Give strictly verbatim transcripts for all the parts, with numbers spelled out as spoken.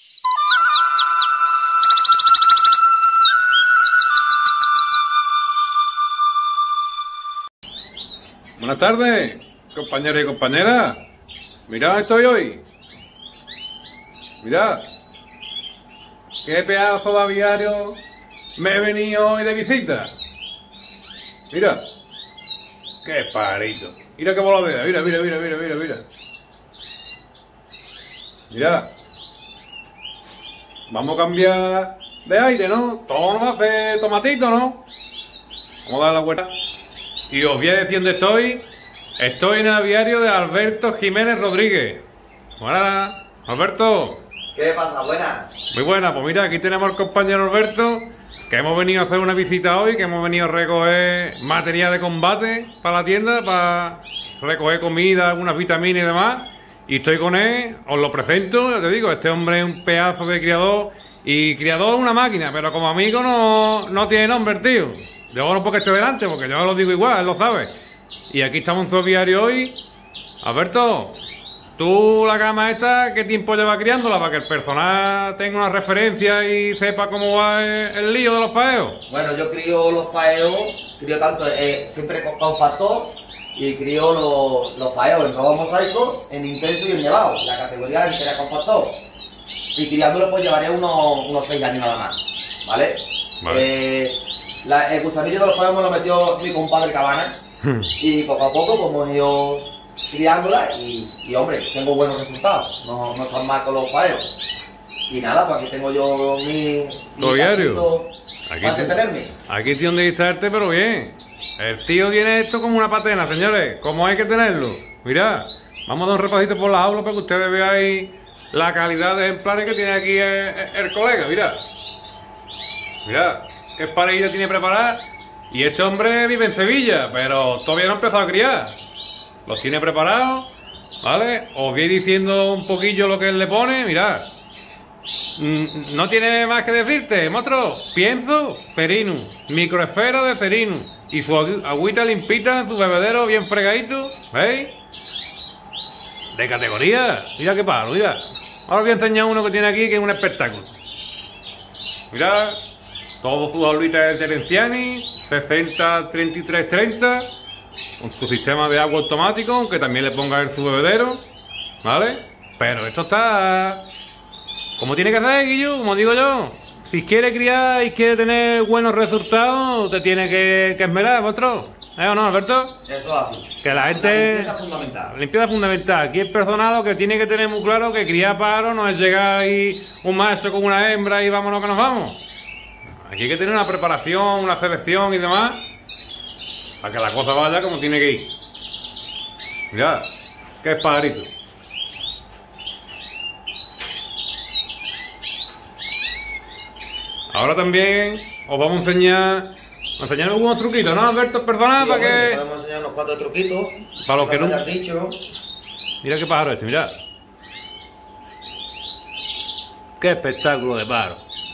Buenas tardes, compañeros y compañeras. Mirad, estoy hoy. Mirad. Qué pedazo de aviario me he venido hoy de visita. Mira. Qué parito. Mira qué voladera. Mira, mira, mira, mira, mira, mira. Mira. Vamos a cambiar de aire, ¿no? Todo nos hace tomatito, ¿no? Vamos a dar la vuelta. Y os voy a decir dónde estoy. Estoy en el aviario de Alberto Jiménez Rodríguez. Buenas, Alberto. ¿Qué pasa? Buenas. Muy buena, pues mira, aquí tenemos al compañero Alberto, que hemos venido a hacer una visita hoy, que hemos venido a recoger material de combate para la tienda, para recoger comida, algunas vitaminas y demás. Y estoy con él, os lo presento, ya te digo, este hombre es un pedazo de criador, y criador es una máquina, pero como amigo no, no tiene nombre, tío. Yo no porque esté delante, porque yo lo digo igual, él lo sabe. Y aquí estamos en su aviario hoy. Alberto, tú la cama esta, ¿qué tiempo llevas criándola? Para que el personal tenga una referencia y sepa cómo va el, el lío de los faeos. Bueno, yo crío los faeos, crío tanto, eh, siempre con, con factor, y crío los, los faeos en robo mosaico, en intenso y en nevado, la categoría entera con factor. Y criándolo pues llevaré unos, unos seis años nada más, ¿vale? Vale. Eh, la, el gusanillo de los faeos me lo metió mi compadre Cabana, y poco a poco como he ido criándola y, y hombre, tengo buenos resultados, no, no están mal con los faeos. Y nada, pues aquí tengo yo mi, mi diario para entretenerme. Aquí tiene donde distraerte, pero bien. El tío tiene esto como una patena, señores. ¿Cómo hay que tenerlo? Mirad, vamos a dar un repasito por la aula para que ustedes veáis la calidad de ejemplares que tiene aquí el, el colega. Mirad, mirad, qué parejita tiene preparada. Y este hombre vive en Sevilla, pero todavía no ha empezado a criar. Los tiene preparados, ¿vale? Os voy diciendo un poquillo lo que él le pone, mirad. No tiene más que decirte, monstruo. Pienso, Ferino, microesfera de Ferino. Y su agüita limpita en su bebedero bien fregadito, ¿veis? De categoría. Mira qué paro, mira. Ahora os voy a enseñar uno que tiene aquí que es un espectáculo. Mirad, todo su aulita de Terenciani, sesenta treinta y tres treinta. Con su sistema de agua automático, aunque también le ponga en su bebedero, ¿vale? Pero esto está como tiene que ser, Guillo, como digo yo. Si quiere criar y quiere tener buenos resultados, te tiene que, que esmerar, vosotros. ¿Eh o no, Alberto? Eso es así. Que la gente... La limpieza fundamental. La limpieza fundamental. Aquí el personal lo que tiene que tener muy claro que criar pájaros no es llegar ahí un macho con una hembra y vámonos que nos vamos. Aquí hay que tener una preparación, una selección y demás, para que la cosa vaya como tiene que ir. Mirad, qué pajarito. Ahora también os vamos a enseñar, a enseñar algunos truquitos, ¿no, Alberto? Perdona, sí, para hombre, que... podemos enseñar unos cuantos truquitos. Para los que no... Dicho. Mira qué pájaro este, mirad. Qué espectáculo de pájaro.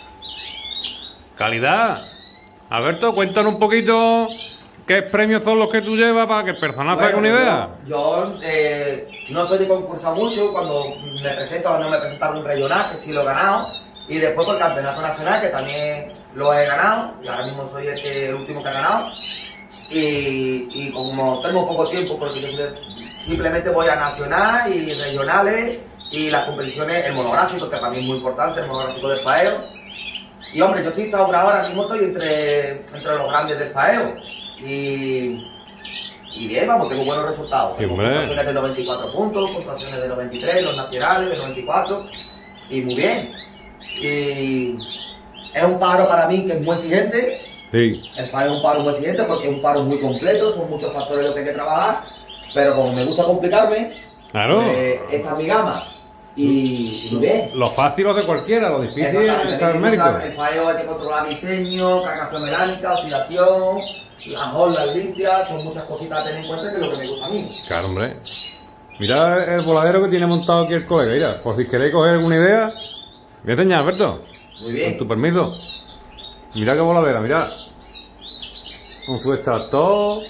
Calidad. Alberto, cuéntanos un poquito qué premios son los que tú llevas para que el personal se haga una idea. Yo, yo eh, no soy de concursar mucho, cuando me presento o no me presentaron un regional, que sí lo he ganado, y después por el campeonato nacional, que también lo he ganado, y ahora mismo soy el, que, el último que ha ganado, y, y como tengo poco tiempo, porque yo simplemente voy a nacional y regionales, y las competiciones, el monográfico, que para mí es muy importante, el monográfico de faeo. Y hombre, yo estoy ahora mismo estoy entre, entre los grandes del faeo. Y, y bien, vamos, tengo buenos resultados. Tengo puntuaciones de noventa y cuatro puntos, puntuaciones de noventa y tres, los nacionales de noventa y cuatro. Y muy bien. Y es un pájaro para mí que es muy exigente. Sí. El pájaro es un pájaro muy exigente porque es un pájaro muy completo, son muchos factores los que hay que trabajar. Pero como me gusta complicarme, claro, eh, esta es mi gama. Y, y bien. Lo fácil es de cualquiera, lo difícil es el mérito. El fallo hay que controlar diseño, carga mecánica, oxidación, las olas limpias, son muchas cositas a tener en cuenta que es lo que me gusta a mí. Claro, hombre. Mira el voladero que tiene montado aquí el colega, mira, por si queréis coger alguna idea. Voy a enseñar, Alberto. Muy bien. Con tu permiso. Mira qué voladera, mira. Con su extractor.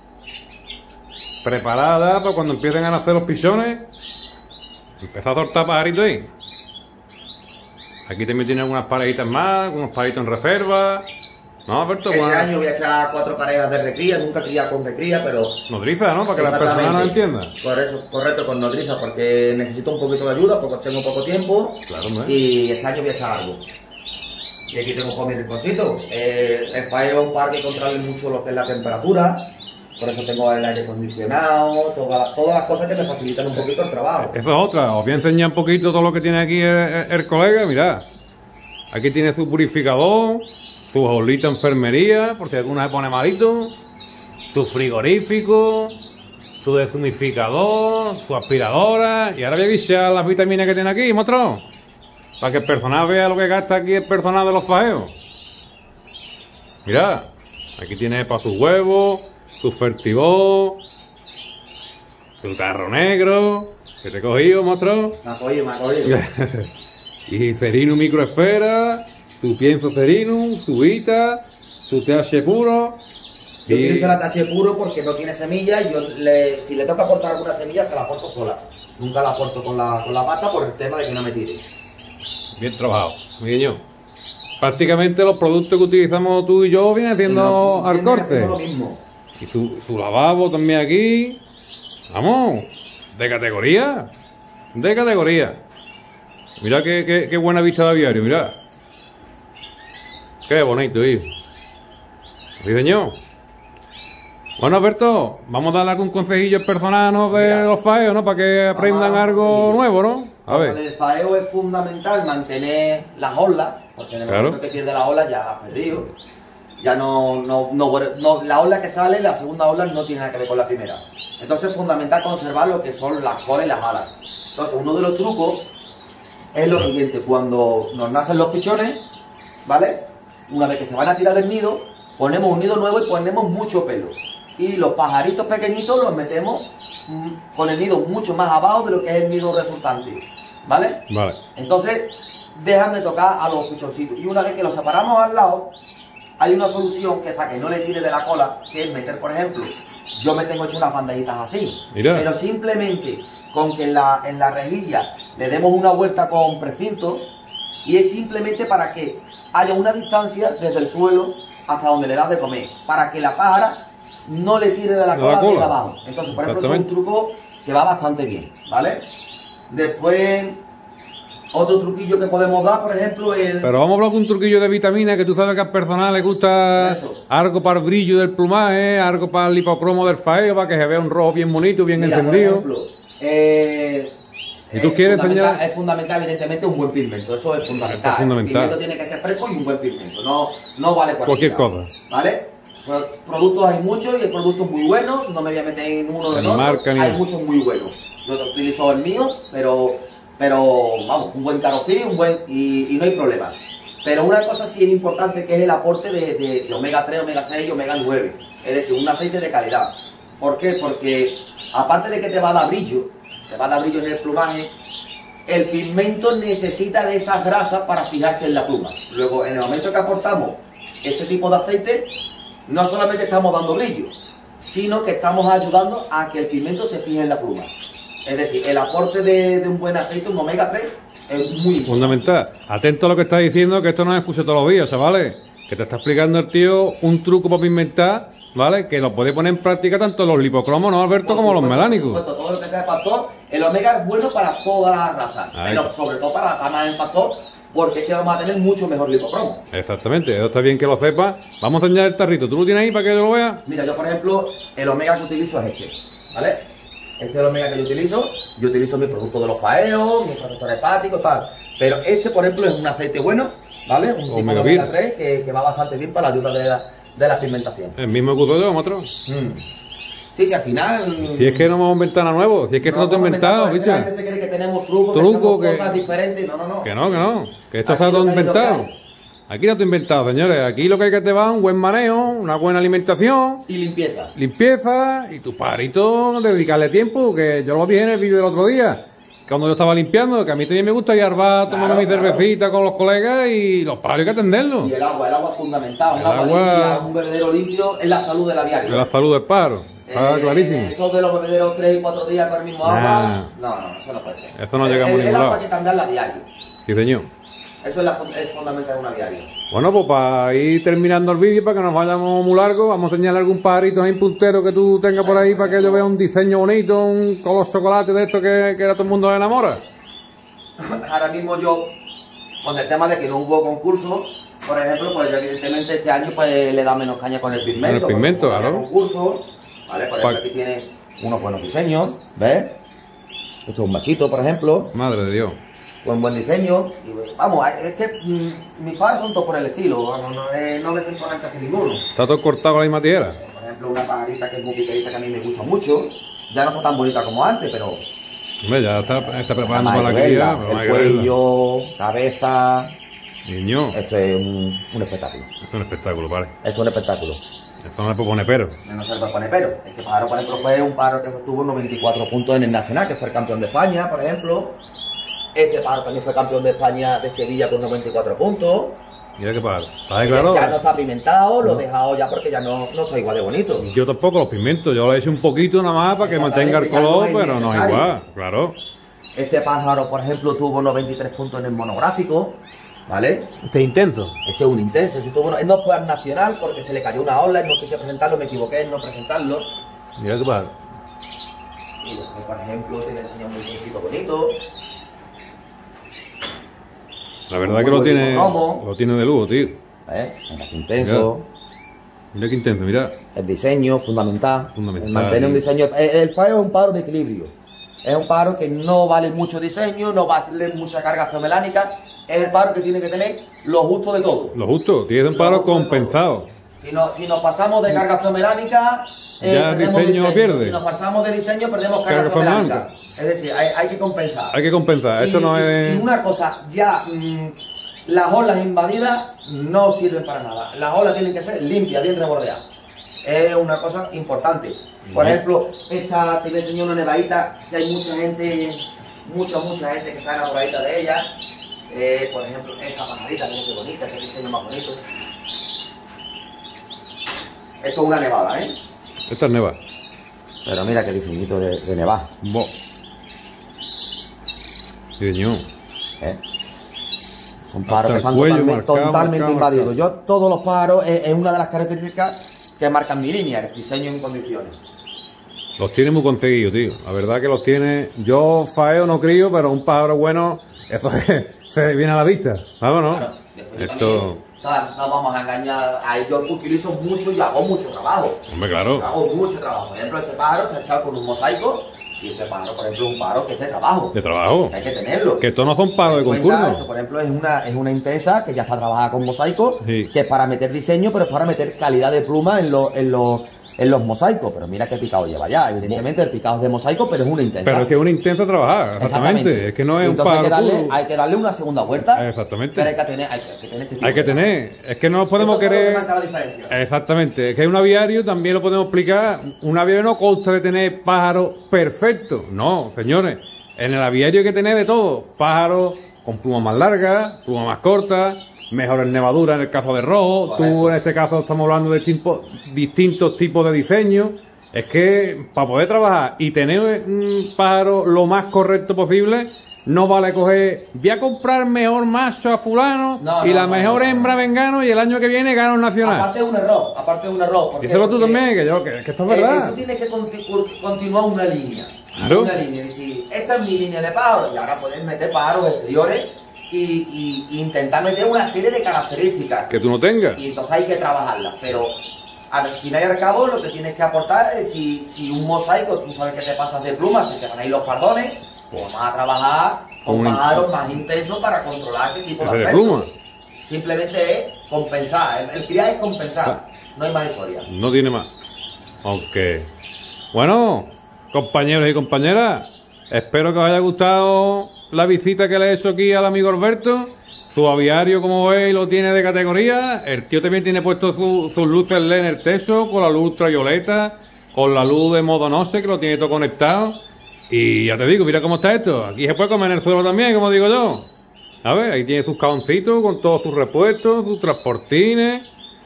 Preparada para cuando empiecen a nacer los pichones. Empezar a soltar pajaritos ahí. Aquí también tiene algunas parejitas más, algunos paritos en reserva. ¿No, Alberto? Este Bueno, año voy a echar cuatro parejas de recría, nunca cría con recría, pero... nodriza, ¿no? Para que las personas no entiendan. Por eso, correcto, con nodriza, porque necesito un poquito de ayuda, porque tengo poco tiempo. Claro, ¿no? Y este año voy a echar algo. Y aquí tengo con mi rinconcito. Eh, el Faeo es un parque que controla mucho lo que es la temperatura. Por eso tengo el aire acondicionado, todas, todas las cosas que me facilitan un poquito el trabajo. Eso es otra. Os voy a enseñar un poquito todo lo que tiene aquí el, el- el colega. Mirad. Aquí tiene su purificador, su jaulita enfermería, por si alguna se pone malito, su frigorífico, su deshumificador, su aspiradora. Y ahora voy a avisar las vitaminas que tiene aquí, monstruo. Para que el personal vea lo que gasta aquí el personal de los faeos. Mirad. Aquí tiene para sus huevos, su fertivó, su tarro negro, que te he cogido, monstruo. Me ha cogido, me ha cogido. Y Cerinum microesfera, su pienso Cerinum, su Vita, su T H puro. Yo Y utilizo la T H puro porque no tiene semillas y yo le, si le toca aportar alguna semilla se la aporto sola. Nunca la aporto con la, con la pata por el tema de que no me tire. bien trabajado, mi niño. Prácticamente los productos que utilizamos tú y yo vienen haciendo al Vienen corte. haciendo lo mismo. Y su, su lavabo también aquí. Vamos, de categoría. De categoría. Mira qué, qué, qué buena vista de aviario, mira. Qué bonito, hijo. Sí, señor. Bueno, Alberto, vamos a darle algún consejillo personal, ¿no? De Mira. los faeos, ¿no? Para que aprendan Vamos a algo conseguir. nuevo, ¿no? A Con ver. el faeo es fundamental mantener las olas, porque en el Claro. momento que pierde la ola ya has perdido. Ya no, no, no, vuelve- no- la ola que sale, la segunda ola no tiene nada que ver con la primera. Entonces es fundamental conservar lo que son las colas y las alas. Entonces uno de los trucos es lo siguiente, cuando nos nacen los pichones, ¿vale? Una vez que se van a tirar del nido, ponemos un nido nuevo y ponemos mucho pelo. Y los pajaritos pequeñitos los metemos mm, con el nido mucho más abajo de lo que es el nido resultante, ¿vale? Vale. Entonces, dejan de tocar a los pichoncitos. Y una vez que los separamos al lado, hay una solución que es para que no le tire de la cola, que es meter, por ejemplo, yo me tengo hecho unas bandejitas así. Mira. Pero simplemente con que en la, en la rejilla le demos una vuelta con precinto, y es simplemente para que haya una distancia desde el suelo hasta donde le das de comer, para que la pájara no le tire de la De cola la de cola. abajo. Entonces, por ejemplo, esto es un Exactamente. truco que va bastante bien, ¿vale? Después, otro truquillo que podemos dar, por ejemplo, es... Pero vamos a hablar de un truquillo de vitamina, que tú sabes que al personal le gusta Eso. algo para el brillo del plumaje, algo para el lipocromo del faeo, para que se vea un rojo bien bonito, bien Mira, por encendido. ejemplo, eh, ¿Y tú es quieres fundamental- enseñar? Es fundamental, evidentemente, un buen pigmento. Eso es fundamental. Eso es fundamental. El pigmento tiene que ser fresco y un buen pigmento. No, no vale Cualquier cualquiera, cosa. ¿Vale? Pues, productos hay muchos y hay productos muy buenos. No me voy a meter en uno de Ni los marca, ni Hay nada. muchos muy buenos. Yo utilizo el mío, pero, pero vamos, un buen carofí, un buen y, y no hay problema. Pero una cosa sí es importante, que es el aporte de, de- de omega tres, omega seis y omega nueve. Es decir, un aceite de calidad. ¿Por qué? Porque aparte de que te va a dar brillo, te va a dar brillo en el plumaje, el pigmento necesita de esas grasas para fijarse en la pluma. Luego, en el momento que aportamos ese tipo de aceite, no solamente estamos dando brillo, sino que estamos ayudando a que el pigmento se fije en la pluma. Es decir, el aporte de, de un buen aceite, un omega tres, es muy importante. Fundamental. Atento a lo que está diciendo, que esto no es escucha todos los días, ¿vale? Que te está explicando el tío un truco para pigmentar, ¿vale? Que lo puede poner en práctica tanto los lipocromos, ¿no, Alberto? Por Como los supuesto, melánicos. por supuesto, todo lo que sea de factor, el omega es bueno para todas las razas, Ahí pero está. sobre todo para las ramas en factor, porque es que vamos a tener mucho mejor lipocromo. Exactamente, eso está bien que lo sepas. Vamos a enseñar el tarrito. ¿Tú lo tienes ahí para que lo veas? Mira, yo por ejemplo, el omega que utilizo es este, ¿vale? Este es el omega que yo utilizo. Yo utilizo mis productos de los faeos, mis protectores hepáticos, tal. Pero este, por ejemplo, es un aceite bueno, ¿vale? Un tipo de Omega omega vir. tres que, que va bastante bien para la ayuda de la, de la pigmentación. El mismo que uso yo, otro. Mm. Sí, sí, al final... Si es que no hemos inventado nada nuevo, si es que esto no está estamos inventado, inventando, La gente oficial. se cree que tenemos trucos, que Truco, hacemos que- cosas diferentes. No, no, no. Que no, que no. Que esto Aquí está todo lo que hay, lo que inventado. hay. Aquí no está inventado, señores. Aquí lo que hay que te va un buen manejo, una buena alimentación, Y limpieza. limpieza y tu pajarito dedicarle tiempo, que yo lo dije en el vídeo del otro día. Cuando yo estaba limpiando, que a mí también me gusta ir al bar, tomando Claro, mi claro. cervecita con los colegas y los pajaros hay que atenderlos. Y el agua, el agua es fundamental. Un El agua, agua- limpia, un bebedero limpio es la salud del aviario. De la salud del pájaro. Está Eh, clarísimo. Eso de los bebederos tres y cuatro días con el mismo agua, Nah. no, no, eso no puede ser. Eso no llegamos a el, ningún el lado. agua hay que cambiarla a diario. Sí, señor. Eso es, la, es fundamental de un aviario. Bueno, pues para ir terminando el vídeo, para que nos vayamos muy largo, vamos a señalar algún pajarito ahí puntero que tú tengas por ahí para que yo vea un diseño bonito, un color chocolate de esto que, que a todo el mundo le enamora. Ahora mismo yo, con el tema de que no hubo concurso, por ejemplo, pues yo evidentemente este año pues le da menos caña con el pigmento. Con el pigmento, claro. Concurso, ¿vale? Por ejemplo, aquí tiene unos buenos diseños, ¿ves? Esto es un machito, por ejemplo. Madre de Dios. Buen buen diseño. Y, vamos, es que mmm, mis padres son todos por el estilo, vamos, no, eh, no me desentonan casi ninguno. ¿Está todo cortado con la misma tijera? Por ejemplo, una pajarita que es muy picadita que a mí me gusta mucho. Ya no está tan bonita como antes, pero... Hombre, ya está, está preparando para la cría. El cuello, cabeza... Niño. Esto es un, un espectáculo. Esto es un espectáculo, vale. Esto es un espectáculo. Esto no le puede poner pero. No se le puede poner pero. Este pájaro, por ejemplo, fue un pájaro que tuvo noventa y cuatro puntos en el Nacional, que fue el campeón de España, por ejemplo. Este pájaro también fue campeón de España de Sevilla con noventa y cuatro puntos. Mira qué pájaro. ¿Está claro? Ya no está pimentado, lo he dejado ya porque ya no, no está igual de bonito. Yo tampoco los pimientos, yo le he hecho un poquito nada más para que mantenga el color, no pero no es igual, claro. Este pájaro, por ejemplo, tuvo noventa y tres puntos en el monográfico, ¿vale? Este es intenso. Ese es un intenso, ese tuvo, no fue al Nacional porque se le cayó una ola y no quise presentarlo, me equivoqué en no presentarlo. Mira qué pájaro. Y después, por ejemplo, te voy a enseñar un intensito bonito. La verdad que lo tiene, lo tiene de lujo, tío. ¿Eh? Mira qué intenso. Mira, mira qué intenso, mira. El diseño, fundamental. Fundamental. El mantener un diseño. El, el pájaro es un pájaro de equilibrio. Es un pájaro que no vale mucho diseño, no vale mucha carga feomelánica. Es el pájaro que tiene que tener lo justo de todo. Lo justo, tiene un pájaro compensado. Si, no, si nos pasamos de carga feomelánica, eh, ya el diseño, diseño pierde. Si nos pasamos de diseño, perdemos carga, carga feomelánica. Es decir, hay, hay que compensar. Hay que compensar, y, esto no y, es... Y una cosa, ya mmm, las olas invadidas no sirven para nada. Las olas tienen que ser limpias, bien rebordeadas. Es una cosa importante. Por no. ejemplo, esta te voy a enseñar una nevadita, que hay mucha gente, mucha, mucha gente que está enamoradita de ella. Eh, por ejemplo, esta pajarita, mira qué bonita, este diseño más bonito. Esto es una nevada, ¿eh? Esta es nevada. Pero mira qué diseñito de, de nevada. Bo. Diseño. ¿Eh? Son pájaros que están cuello, totalmente, marcado, totalmente marcado, invadidos. marcado. Yo, todos los pájaros, es, es una de las características que marcan mi línea, el diseño en condiciones. Los tiene muy conseguidos, tío. La verdad que los tiene... Yo faeo no crío, pero un pájaro bueno, eso se, se viene a la vista. Vámonos. Claro, esto... También, o sea, no vamos a engañar, a ellos utilizo mucho y hago mucho trabajo. Hombre, claro. Hago mucho trabajo. Por ejemplo, este pájaro está echado con un mosaico. Y este pájaro, por ejemplo, es un pájaro que es de trabajo. De trabajo. Que hay que tenerlo. Que estos no son pájaros de concurso. Esto, por ejemplo, es una, es una intensa que ya está trabajada con mosaico, sí. Que es para meter diseño, pero es para meter calidad de pluma en, lo, en, lo, en los mosaicos. Pero mira qué picado lleva ya. Evidentemente el picado es de mosaico, pero es una intensa. Pero es que es una intensa trabajar, exactamente. exactamente. Es que no es entonces un pájaro hay que, darle, puro. hay que darle una segunda vuelta. Exactamente. Pero hay que tener, hay que, hay que tener este tipo Hay que de tener. Es que no nos podemos querer... Exactamente. Es que un aviario también lo podemos explicar. Un aviario no consta de tener pájaros perfectos. No, señores. En el aviario hay que tener de todo. Pájaros con plumas más largas, plumas más cortas, mejores nevaduras en el caso de rojo. Correcto. Tú en este caso estamos hablando de tipo, distintos tipos de diseño. Es que para poder trabajar y tener un pájaro lo más correcto posible, no vale coger, voy a comprar mejor macho a fulano no, y no, la no, mejor no, hembra no. vengano y el año que viene gano un nacional. Aparte es un error, aparte es un error. Díselo tú también, que, yo, que, que esto es verdad. Eh, tú tienes que continu continuar una línea. Claro. Una línea, es decir, esta es mi línea de pájaros y ahora puedes meter pájaros exteriores y, y, y intentar meter una serie de características. Que tú no tengas. Y entonces hay que trabajarlas, pero... Al final y al cabo lo que tienes que aportar es si, si un mosaico, tú sabes que te pasas de plumas, se te van a ir los fardones, pues vamos a trabajar con pájaros más intensos para controlar ese tipo de aspectos. Pluma. Simplemente es compensar, el, el criar es compensar, no hay más historia. No tiene más. Aunque, bueno, compañeros y compañeras, espero que os haya gustado la visita que le he hecho aquí al amigo Alberto. Su aviario, como veis, lo tiene de categoría. El tío también tiene puesto sus su luces L E D en el techo, con la luz ultravioleta, con la luz de modo no sé, que lo tiene todo conectado. Y ya te digo, mira cómo está esto. Aquí se puede comer en el suelo también, como digo yo. A ver, ahí tiene sus cajoncitos con todos sus repuestos, sus transportines.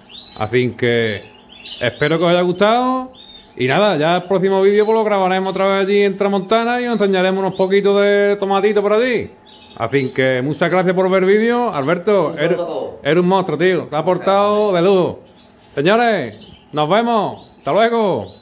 Así que espero que os haya gustado. Y nada, ya el próximo vídeo pues lo grabaremos otra vez allí en Tramontana y os enseñaremos unos poquitos de tomatito por allí. Así que muchas gracias por ver el vídeo. Alberto, Un eres, saludo a todos. eres un monstruo, tío. Te has portado de lujo. Señores, nos vemos. Hasta luego.